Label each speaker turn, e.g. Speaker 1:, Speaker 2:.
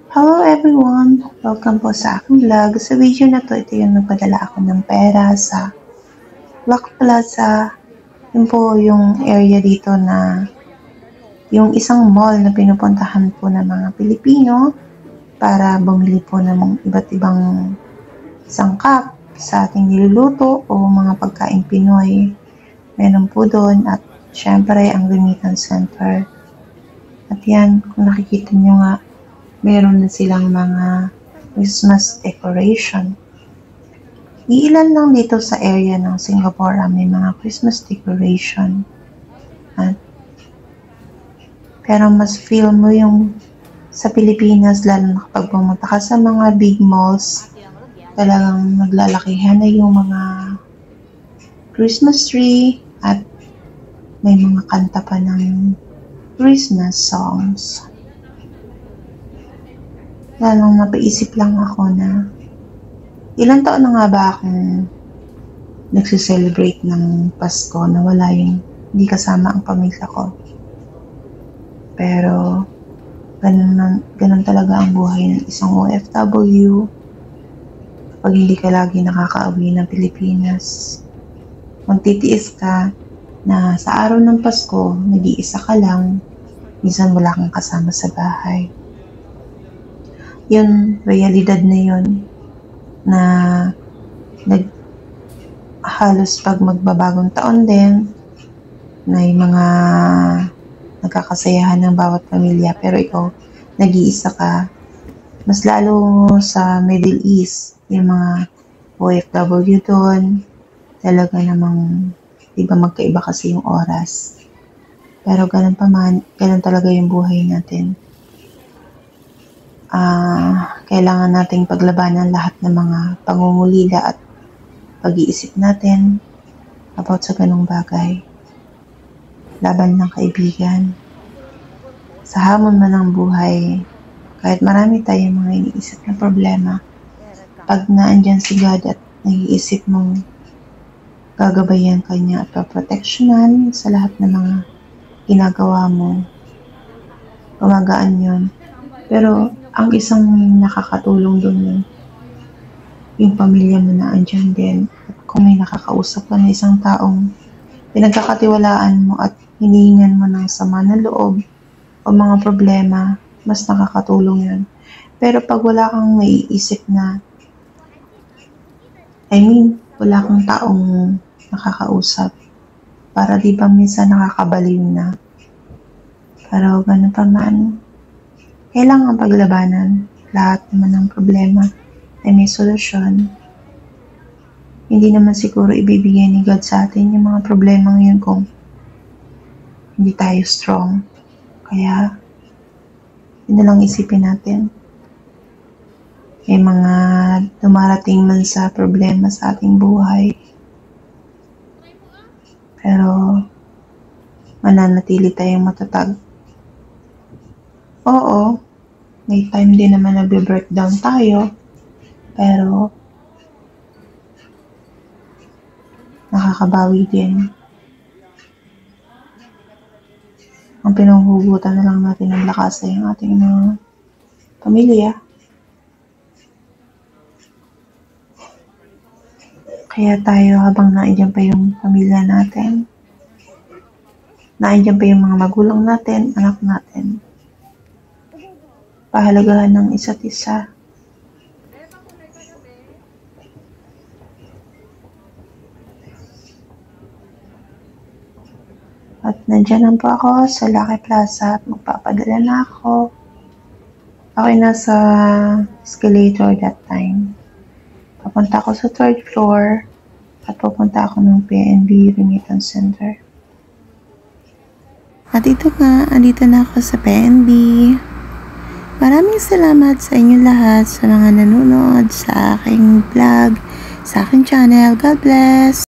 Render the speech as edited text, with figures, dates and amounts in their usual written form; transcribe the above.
Speaker 1: Hello everyone! Welcome po sa aking vlog. Sa video na to, ito yung nagpadala ako ng pera sa Block Plaza. Yun po yung area dito na yung isang mall na pinupuntahan po ng mga Pilipino para bumili po ng iba't ibang sangkap sa ating niluluto o mga pagkain Pinoy. Meron po doon at syempre ang remittance center. At yan, kung nakikita nyo nga, meron na silang mga Christmas decoration. Iilan lang dito sa area ng Singapore may mga Christmas decoration. Pero mas feel mo yung sa Pilipinas, lalo na kapag pumunta ka sa mga big malls, talagang naglalakihan na yung mga Christmas tree at may mga kanta pa ng Christmas songs. Lalong napaisip lang ako na ilang taon na nga ba akong nagsiselebrate ng Pasko na wala yung hindi kasama ang pamilya ko. Pero ganun talaga ang buhay ng isang OFW kapag hindi ka lagi nakakauwi ng Pilipinas. Magtitiis ka na sa araw ng Pasko, nag-iisa ka lang, minsan wala kang kasama sa bahay. Yun, realidad na yun na halos pag magbabagong taon din, may mga nagkakasayahan ng bawat pamilya, pero ikaw, nag-iisa ka. Mas lalo sa Middle East, yung mga OFW doon, talaga namang, diba magkaiba kasi yung oras. Pero ganun talaga yung buhay natin. Kailangan nating paglabanan lahat ng mga pangungulila at pag-iisip natin about sa ganung bagay. Laban ng kaibigan. Sa hamon man ng buhay, kahit marami tayong mga iniisip na problema, pag naandyan si God at nag-iisip mong gagabayan kanya at paproteksyonan sa lahat ng mga ginagawa mo, gumagaan yun. Pero ang isang nakakatulong doon yung pamilya mo na andyan din. At kung may nakakausap ka na isang taong pinagkakatiwalaan mo at hinihingan mo ng sama ng loob o mga problema, mas nakakatulong yun. Pero pag wala kang maiisip na, wala kang taong nakakausap, para di ba minsan nakakabaliw na. Pero ganun pa man, kailangan paglabanan. Lahat naman ng problema ay may solusyon. Hindi naman siguro ibibigay ni God sa atin yung mga problema ngayon kung hindi tayo strong. Kaya, yun na lang isipin natin. May mga dumarating man sa problema sa ating buhay. Pero, mananatili tayong matatag. Oo, may time din naman nagbe-breakdown tayo, pero nakakabawi din. Ang pinanghugutan na lang natin ng lakas ay ang ating mga pamilya. Kaya tayo habang naandyan pa yung pamilya natin, naandyan pa yung mga magulang natin, anak natin, pahalagahan ng isa't isa. At nandyan lang po ako sa Lucky Plaza at magpapadala na ako. Ako'y nasa escalator that time. Papunta ako sa 3rd floor at pupunta ako ng PNB Remittance Center. At ito nga, andito na ako sa PNB. Maraming salamat sa inyo lahat sa mga nanonood sa aking vlog, sa aking channel. God bless!